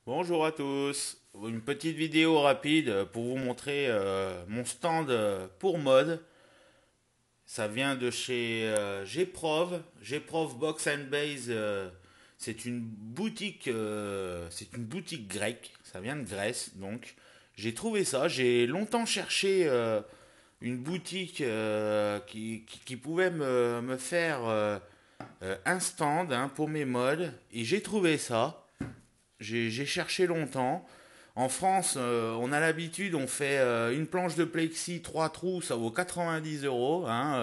Bonjour à tous. Une petite vidéo rapide pour vous montrer mon stand pour mode. Ça vient de chez Gprov, Gprov Box and Base. C'est une boutique grecque. Ça vient de Grèce, donc j'ai trouvé ça. J'ai longtemps cherché une boutique qui pouvait me faire un stand pour mes modes, et j'ai trouvé ça. J'ai cherché longtemps. En France, on a l'habitude, on fait une planche de plexi 3 trous, ça vaut 90 euros.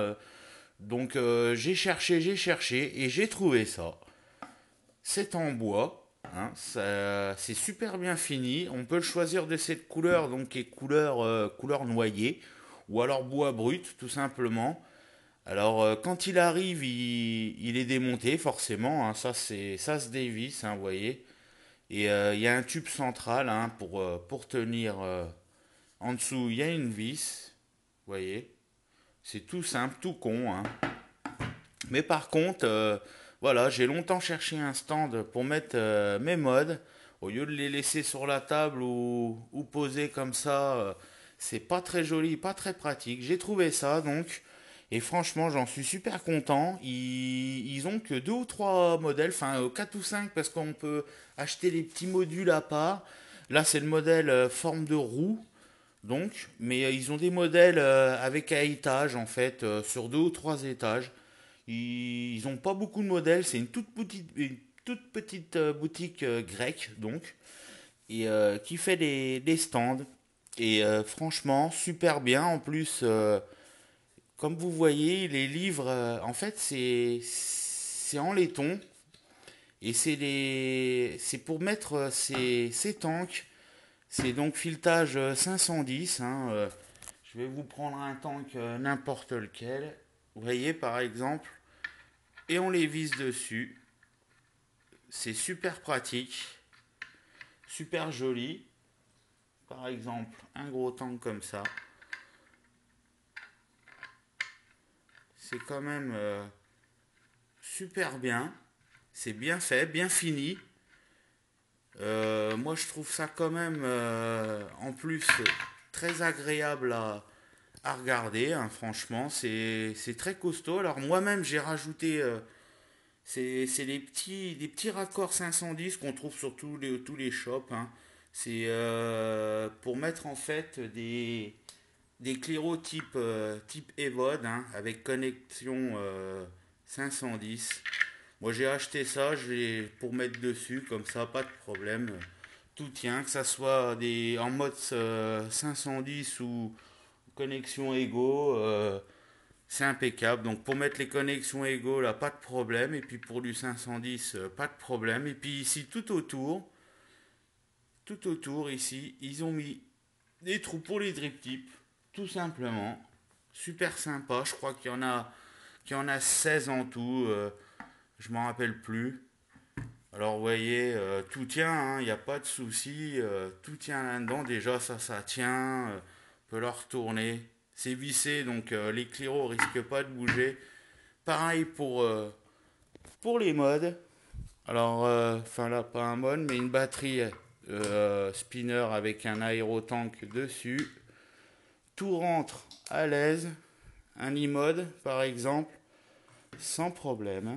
J'ai cherché et j'ai trouvé ça. C'est en bois. C'est super bien fini. On peut le choisir de cette couleur, donc qui est couleur noyée, ou alors bois brut, tout simplement. Alors, quand il arrive, il est démonté, forcément. Ça se dévisse, vous voyez. Et il y a un tube central pour tenir. En dessous, il y a une vis. Vous voyez. C'est tout simple, tout con. Mais par contre, voilà, j'ai longtemps cherché un stand pour mettre mes mods. Au lieu de les laisser sur la table ou poser comme ça, c'est pas très joli, pas très pratique. J'ai trouvé ça donc. Et franchement, j'en suis super content. Ils ont que deux ou trois modèles, enfin 4 ou 5 parce qu'on peut acheter les petits modules à part. Là, c'est le modèle forme de roue, donc, mais ils ont des modèles avec un étage en fait, sur deux ou trois étages. Ils ont pas beaucoup de modèles, c'est une toute petite boutique grecque donc, et qui fait des stands. Et franchement, super bien. En plus, comme vous voyez, les livres, en fait, c'est en laiton. Et c'est pour mettre ces tanks. C'est donc filetage 510. Je vais vous prendre un tank n'importe lequel. Vous voyez, par exemple. Et on les visse dessus. C'est super pratique. Super joli. Par exemple, un gros tank comme ça. C'est quand même super bien. C'est bien fait, bien fini. Moi, je trouve ça quand même, en plus, très agréable à regarder. Franchement, c'est très costaud. Alors moi-même, j'ai rajouté, c'est des petits raccords 510 qu'on trouve sur tous les shops. C'est pour mettre en fait des clairots type EVOD, avec connexion 510. Moi j'ai acheté ça, pour mettre dessus, comme ça, pas de problème. Tout tient, que ça soit en mode 510 ou connexion Ego, c'est impeccable. Donc pour mettre les connexions Ego, là, pas de problème. Et puis pour du 510, pas de problème. Et puis ici, tout autour ici, ils ont mis des trous pour les drip tips, tout simplement. Super sympa, je crois qu'il y en a 16 en tout, je m'en rappelle plus. Alors vous voyez, tout tient, il n'y a pas de souci, tout tient là-dedans. Déjà ça tient, on peut le retourner. C'est vissé, donc les cliros risquent pas de bouger. Pareil pour les modes. Alors, enfin là, pas un mode, mais une batterie spinner avec un aérotank dessus. Tout rentre à l'aise. Un e-mode, par exemple, sans problème.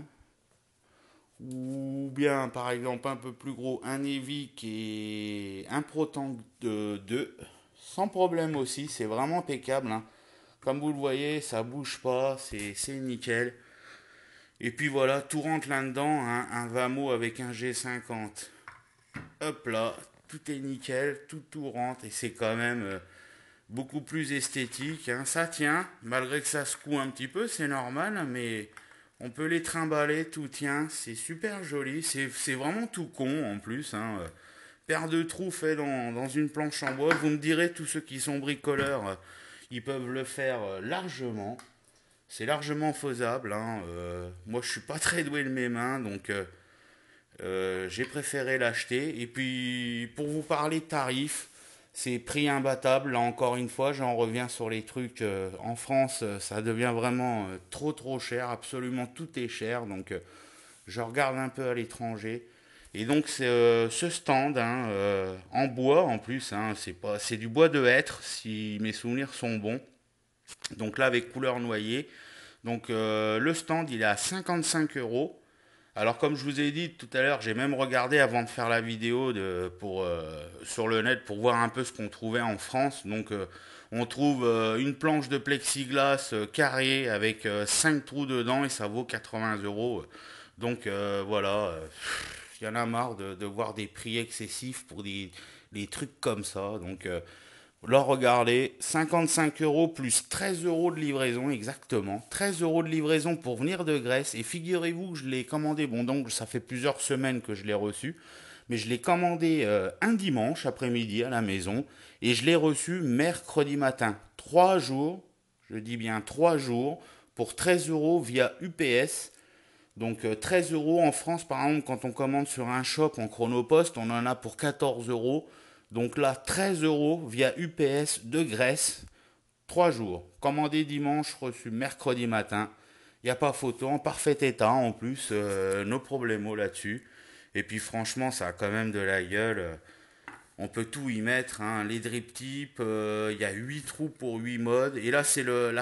Ou bien, par exemple, un peu plus gros, un Evic et un ProTank de 2. Sans problème aussi, c'est vraiment impeccable. Comme vous le voyez, ça bouge pas, c'est nickel. Et puis voilà, tout rentre là-dedans, un Vamo avec un G50. Hop là, tout est nickel, tout rentre et c'est quand même beaucoup plus esthétique. Ça tient, malgré que ça secoue un petit peu, c'est normal, mais on peut les trimballer, tout tient, c'est super joli. C'est vraiment tout con en plus. Paire de trous fait dans une planche en bois. Vous me direz, tous ceux qui sont bricoleurs, ils peuvent le faire largement. C'est largement faisable. Moi, je suis pas très doué de mes mains, donc j'ai préféré l'acheter. Et puis, pour vous parler de tarifs, c'est prix imbattable. Là, encore une fois, j'en reviens sur les trucs. En France, ça devient vraiment trop cher. Absolument tout est cher. Donc, je regarde un peu à l'étranger. Et donc ce stand, hein, en bois en plus, hein, c'est du bois de hêtre si mes souvenirs sont bons. Donc là avec couleur noyée. Donc le stand il est à 55 euros. Alors comme je vous ai dit tout à l'heure, j'ai même regardé avant de faire la vidéo sur le net pour voir un peu ce qu'on trouvait en France. Donc on trouve une planche de plexiglas carrée avec 5 trous dedans et ça vaut 80 euros. Donc voilà, il y en a marre de voir des prix excessifs pour des trucs comme ça. Donc là, regardez, 55 euros plus 13 euros de livraison, exactement. 13 euros de livraison pour venir de Grèce. Et figurez-vous que je l'ai commandé, bon donc ça fait plusieurs semaines que je l'ai reçu, mais je l'ai commandé un dimanche après-midi à la maison et je l'ai reçu mercredi matin. 3 jours, je dis bien 3 jours, pour 13 euros via UPS. Donc 13 euros en France, par exemple, quand on commande sur un shop en Chronopost, on en a pour 14 euros. Donc là, 13 euros via UPS de Grèce, 3 jours. Commandé dimanche, reçu mercredi matin. Il n'y a pas photo, en parfait état en plus, nos problèmes là-dessus. Et puis franchement, ça a quand même de la gueule. On peut tout y mettre, hein. Les drip tips, il y a 8 trous pour 8 modes. Et là, c'est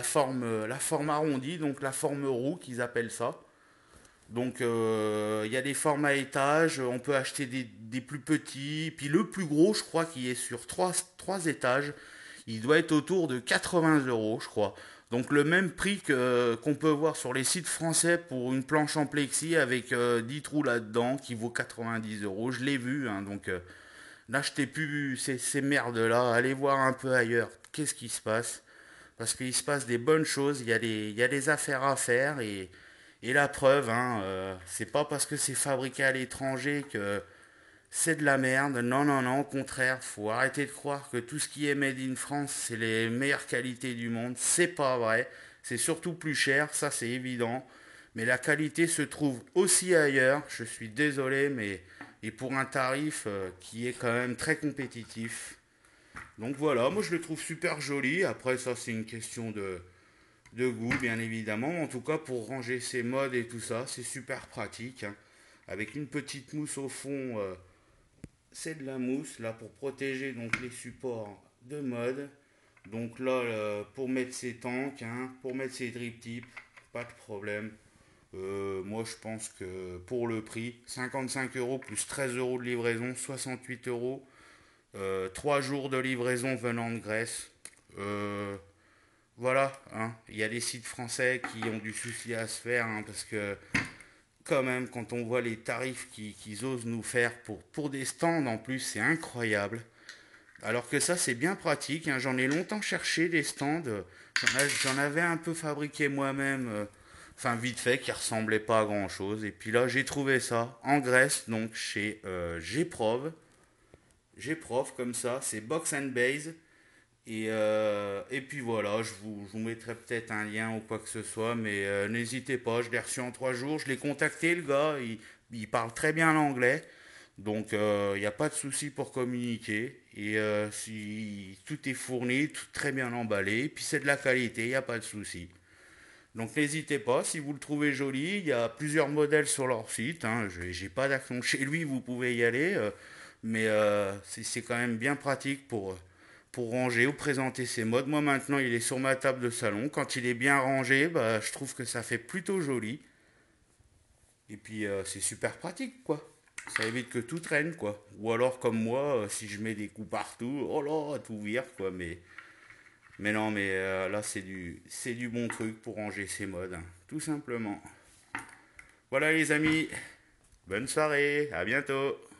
la forme arrondie, donc la forme roue qu'ils appellent ça. Donc il y a des formes à étages, on peut acheter des plus petits, puis le plus gros je crois qui est sur trois étages, il doit être autour de 80 euros je crois. Donc le même prix qu'on peut voir sur les sites français pour une planche en plexi avec 10 trous là-dedans qui vaut 90 euros. Je l'ai vu, hein, donc n'achetez plus ces merdes-là, allez voir un peu ailleurs, qu'est-ce qui se passe. Parce qu'il se passe des bonnes choses, il y a des affaires à faire et la preuve, hein, c'est pas parce que c'est fabriqué à l'étranger que c'est de la merde. Non, non, non, au contraire, faut arrêter de croire que tout ce qui est made in France, c'est les meilleures qualités du monde. C'est pas vrai. C'est surtout plus cher, ça c'est évident. Mais la qualité se trouve aussi ailleurs. Je suis désolé, mais et pour un tarif qui est quand même très compétitif. Donc voilà, moi je le trouve super joli. Après, ça c'est une question de goût, bien évidemment. En tout cas, pour ranger ses modes et tout ça, c'est super pratique, hein. Avec une petite mousse au fond, c'est de la mousse là pour protéger donc les supports de mode. Donc là, pour mettre ses tanks, hein, pour mettre ses drip tips, pas de problème. Moi, je pense que pour le prix, 55 euros plus 13 euros de livraison, 68 euros. 3 jours de livraison venant de Grèce. Euh, voilà, hein. Il y a des sites français qui ont du souci à se faire, hein, parce que quand même, quand on voit les tarifs qu'ils osent nous faire pour des stands en plus, c'est incroyable. Alors que ça, c'est bien pratique, hein. J'en ai longtemps cherché des stands. J'en avais un peu fabriqué moi-même, enfin vite fait, qui ressemblait pas à grand-chose. Et puis là, j'ai trouvé ça en Grèce, donc chez Gprov. Gprov, comme ça, c'est Box and Base. Et puis voilà, je vous mettrai peut-être un lien ou quoi que ce soit, mais n'hésitez pas, je l'ai reçu en 3 jours, je l'ai contacté, le gars, il parle très bien l'anglais, donc il n'y a pas de souci pour communiquer, et si, tout est fourni, tout très bien emballé, puis c'est de la qualité, il n'y a pas de souci. Donc n'hésitez pas, si vous le trouvez joli, il y a plusieurs modèles sur leur site, hein, j'ai pas d'action chez lui, vous pouvez y aller, mais c'est quand même bien pratique pour ranger ou présenter ses modes. Moi maintenant il est sur ma table de salon. Quand il est bien rangé, bah, je trouve que ça fait plutôt joli. Et puis c'est super pratique quoi. Ça évite que tout traîne quoi. Ou alors comme moi, si je mets des coups partout, oh là, tout vire quoi. Mais non, mais là c'est du bon truc pour ranger ses modes, hein, tout simplement. Voilà les amis, bonne soirée, à bientôt.